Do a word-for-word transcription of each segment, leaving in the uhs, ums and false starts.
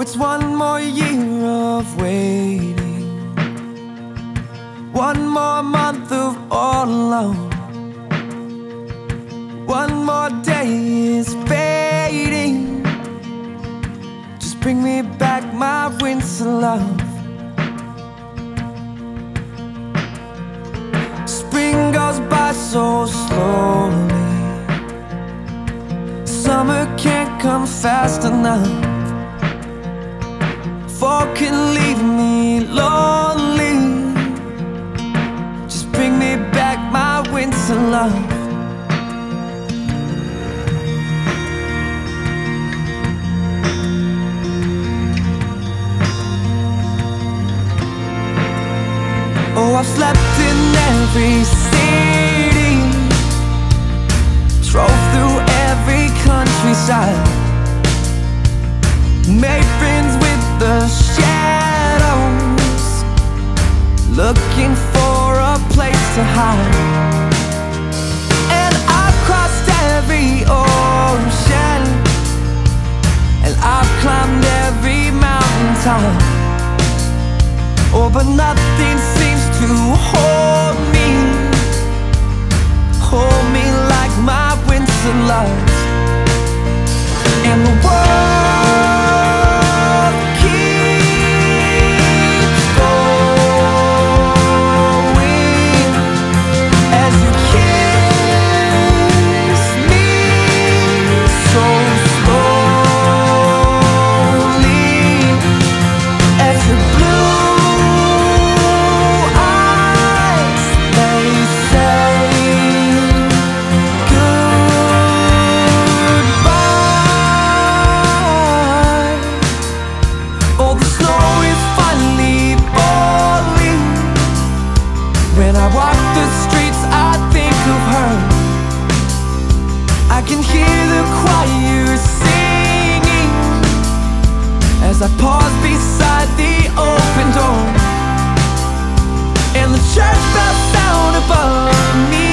it's one more year of waiting, one more month of all alone, one more day is fading. Just bring me back my winter love. Spring goes by so slowly, summer can't come fast enough. Fall can leave me lonely. Just bring me back my winter love. Oh, I've slept in every city, drove through every countryside, made friends with the shadows, looking for a place to hide. And I've crossed every ocean, and I've climbed every mountaintop. Oh, but nothing seems to hold me, hold me like my winter love. And the world keeps going as you kiss me so slowly, as your blue eyes, they say goodbye. Oh, the snow is finally falling. When I walk the streets, I think of her. I can hear the choir singing as I pause beside the open door, and the church bells sound above me,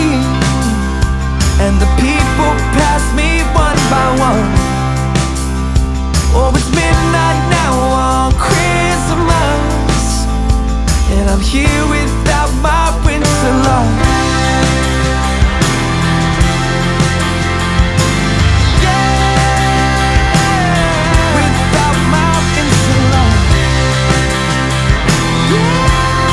and the people pass me one by one. Oh, it's midnight now on Christmas, and I'm here without my winter love. Yeah, without my winter love. Yeah,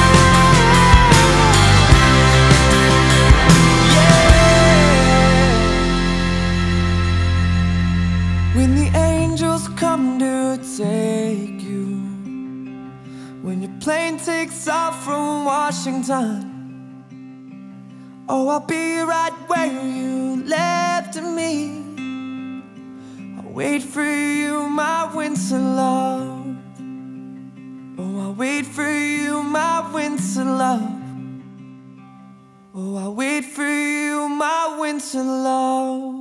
yeah. When the angels come to take you, when your plane takes off from Washington, oh, I'll be right where you left me. I'll wait for you, my winter love. Oh, I'll wait for you, my winter love. Oh, I'll wait for you, my winter love.